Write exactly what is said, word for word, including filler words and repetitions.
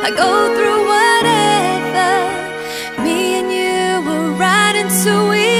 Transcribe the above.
I go through whatever. Me and you were riding so easy.